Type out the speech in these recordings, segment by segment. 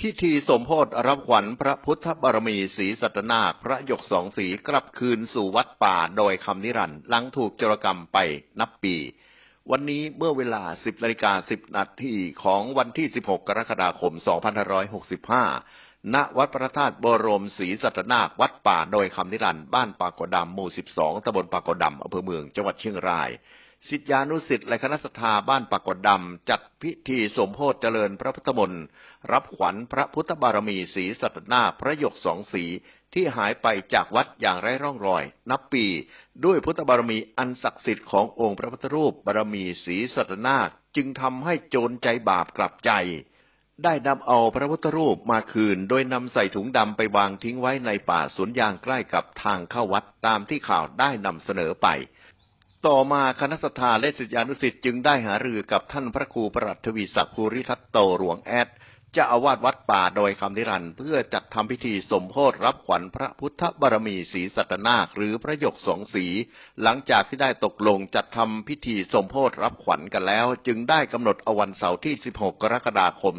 พิธีสมโภชรับขวัญพระพุทธบารมีศรีสัตนาคพระหยกสองสีกลับคืนสู่วัดป่าโดยคำนิรันดร์หลังถูกโจรกรรมไปนับปีวันนี้เมื่อเวลา 10:10 นาทีของวันที่ 16 กรกฎาคม 2565 ณ วัดพระธาตุบรมศรีสัตนาควัดป่าโดยคำนิรันดร์บ้านปากกดำหมู่ 12 ตำบลปากกดำอำเภอเมืองจังหวัดเชียงรายศิษยานุศิษย์และคณะศรัทธาบ้านปากกดำจัดพิธีสมโภชเจริญพระพุทธมนต์รับขวัญพระพุทธบารมีศรีสัตนาคพระหยกสองสีที่หายไปจากวัดอย่างไร้ร่องรอยนับปีด้วยพุทธบารมีอันศักดิ์สิทธิ์ขององค์พระพุทธรูปบารมีศรีสัตนาคจึงทำให้โจรใจบาปกลับใจได้นำเอาพระพุทธรูปมาคืนโดยนำใส่ถุงดำไปวางทิ้งไว้ในป่าสวนยางใกล้กับทางเข้าวัดตามที่ข่าวได้นำเสนอไปต่อมาคณะศรัทธาและศิษยานุศิษย์จึงได้หารือกับท่านพระครูประหลัดทวีศักดิ์ภูริทัตโตหลวงแอดเจ้าอาวาสวัดป่าโดยคำนิรันดร์เพื่อจัดทำพิธีสมโภชรับขวัญพระพุทธบารมีศรีสัตนาคหรือพระหยกสองสีหลังจากที่ได้ตกลงจัดทำพิธีสมโภชรับขวัญกันแล้วจึงได้กำหนดเอาวันเสาร์ที่ 16 กรกฎาคม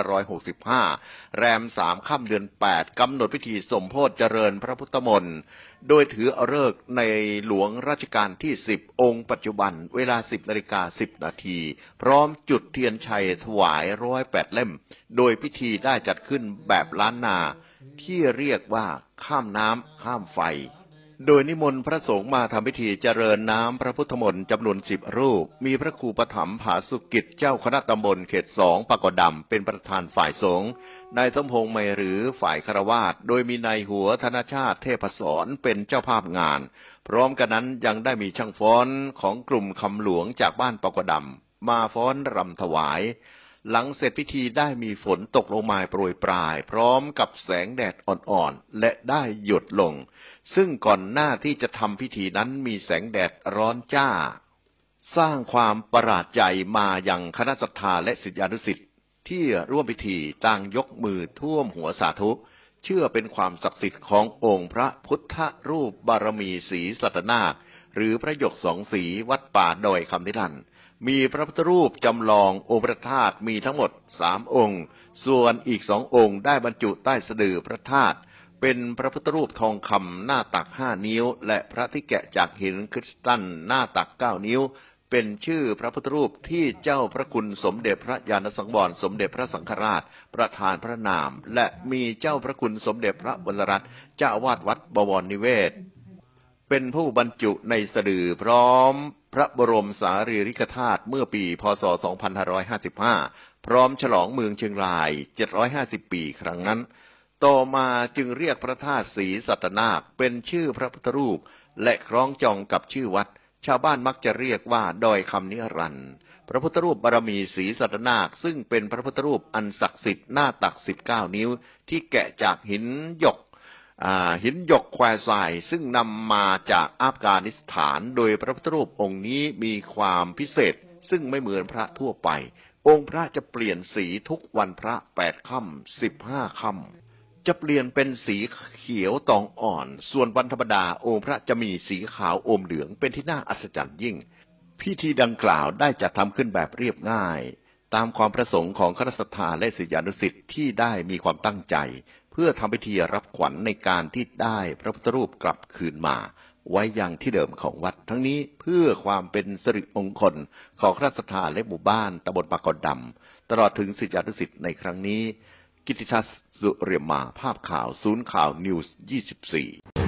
2565 แรม 3 ค่ำเดือน 8 กำหนดพิธีสมโภชเจริญพระพุทธมนต์โดยถือเอาฤกษ์ในหลวงรัชกาลที่ 10 องค์ปัจจุบันเวลา 10:10 นาทีพร้อมจุดเทียนชัยถวาย108 เล่มโดยพิธีได้จัดขึ้นแบบล้านนาที่เรียกว่าข้ามน้ำข้ามไฟโดยนิมนต์พระสงฆ์มาทำพิธีเจริญน้ำพระพุทธมนต์จำนวน10 รูปมีพระครูปถัมภ์ผาสุกิจเจ้าคณะตำบลเขต 2 ปากกดำเป็นประธานฝ่ายสงฆ์นายสมพงษ์ไมหรือฝ่ายฆราวาสโดยมีนายหัวธนชาติเทพสรเป็นเจ้าภาพงานพร้อมกันนั้นยังได้มีช่างฟ้อนของกลุ่มคำหลวงจากบ้านปากกดำมาฟ้อนรำถวายหลังเสร็จพิธีได้มีฝนตกลงมาโปรยปรายพร้อมกับแสงแดดอ่อนๆและได้หยุดลงซึ่งก่อนหน้าที่จะทำพิธีนั้นมีแสงแดดร้อนจ้าสร้างความประหลาดใจมายังคณะศรัทธาและศิษยานุศิษย์ที่ร่วมพิธีต่างยกมือท่วมหัวสาธุเชื่อเป็นความศักดิ์สิทธิ์ขององค์พระพุทธรูปบารมีศรีสัตนาคหรือพระหยกสองสีวัดป่าดอยคำนิรันดร์มีพระพุทธรูปจำลององค์พระธาตุมีทั้งหมด3 องค์ส่วนอีก2 องค์ได้บรรจุใต้สะดือพระธาตุเป็นพระพุทธรูปทองคำหน้าตัก5 นิ้วและพระที่แกะจากหินคริสตัลหน้าตัก9 นิ้วเป็นชื่อพระพุทธรูปที่เจ้าพระคุณสมเด็จพระญาณสังวรสมเด็จพระสังฆราชประธานพระนามและมีเจ้าพระคุณสมเด็จพระวรรัตน์เจ้าอาวาสวัดบวรนิเวศเป็นผู้บรรจุในสะดือพร้อมพระบรมสารีริกธาตุเมื่อปีพ.ศ. 2555พร้อมฉลองเมืองเชียงราย750 ปีครั้งนั้นต่อมาจึงเรียกพระธาตุศรีสัตนาคเป็นชื่อพระพุทธรูปและคล้องจองกับชื่อวัดชาวบ้านมักจะเรียกว่าดอยคำนิรันดร์พระพุทธรูปบารมีศรีสัตนาคซึ่งเป็นพระพุทธรูปอันศักดิ์สิทธิ์หน้าตัก19 นิ้วที่แกะจากหินหยกแควร์ทรายซึ่งนำมาจากอัฟกานิสถานโดยพระพุทธรูปองค์นี้มีความพิเศษซึ่งไม่เหมือนพระทั่วไปองค์พระจะเปลี่ยนสีทุกวันพระ8 ค่ำ15 ค่ำจะเปลี่ยนเป็นสีเขียวตองอ่อนส่วนวันธรรมดาองค์พระจะมีสีขาวอมเหลืองเป็นที่น่าอัศจรรย์ยิ่งพิธีดังกล่าวได้จัดทำขึ้นแบบเรียบง่ายตามความประสงค์ของคณะศรัทธาและศิษยานุศิษย์ที่ได้มีความตั้งใจเพื่อทำพิธีรับขวัญในการที่ได้พระพุทธรูปกลับคืนมาไว้ยังที่เดิมของวัดทั้งนี้เพื่อความเป็นสิริมงคลของคณะศรัทธาและหมู่บ้านตำบลปากกดำตลอดถึงศิษยานุศิษย์ในครั้งนี้กิตติทัศน์สุเรียมมาภาพข่าวศูนย์ข่าวนิวส์ 24